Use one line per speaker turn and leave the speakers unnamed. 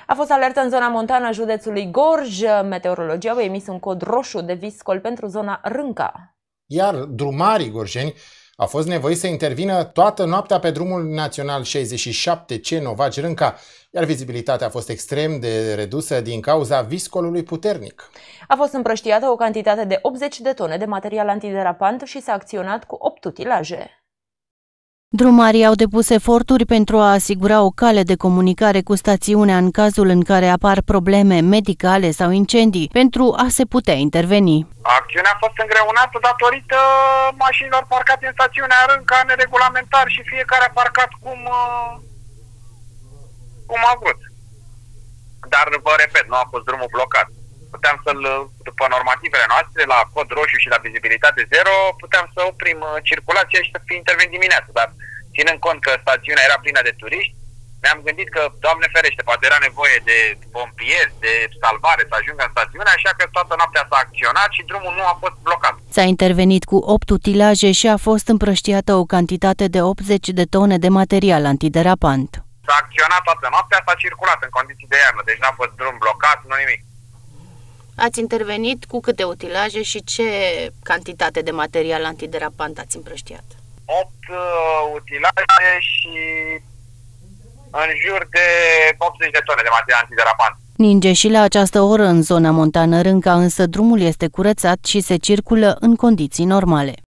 A fost alertă în zona montană a județului Gorj. Meteorologii au emis un cod roșu de viscol pentru zona Rânca.
Iar drumarii gorjeni au fost nevoiți să intervină toată noaptea pe drumul național 67C Novaci-Rânca, iar vizibilitatea a fost extrem de redusă din cauza viscolului puternic.
A fost împrăștiată o cantitate de 80 de tone de material antiderapant și s-a acționat cu 8 utilaje.
Drumarii au depus eforturi pentru a asigura o cale de comunicare cu stațiunea în cazul în care apar probleme medicale sau incendii, pentru a se putea interveni.
Acțiunea a fost îngreunată datorită mașinilor parcate în stațiunea Rânca neregulamentar și fiecare a parcat cum a vrut. Dar, vă repet, nu a fost drumul blocat. Puteam după normativele noastre, la cod roșu și la vizibilitate zero, puteam să oprim circulația și să intervenim dimineața. Dar, ținând cont că stațiunea era plină de turiști, ne-am gândit că, Doamne ferește, poate era nevoie de pompieri, de salvare să ajungă în stațiune, așa că toată noaptea s-a acționat și drumul nu a fost blocat.
S-a intervenit cu 8 utilaje și a fost împrăștiată o cantitate de 80 de tone de material antiderapant.
S-a acționat toată noaptea, s-a circulat în condiții de iarnă, deci n-a fost drum blocat, nu nimic.
Ați intervenit cu câte utilaje și ce cantitate de material antiderapant ați împrăștiat?
8 utilaje și în jur de 80 de tone de material antiderapant.
Ninge și la această oră în zona montană Rânca, însă drumul este curățat și se circulă în condiții normale.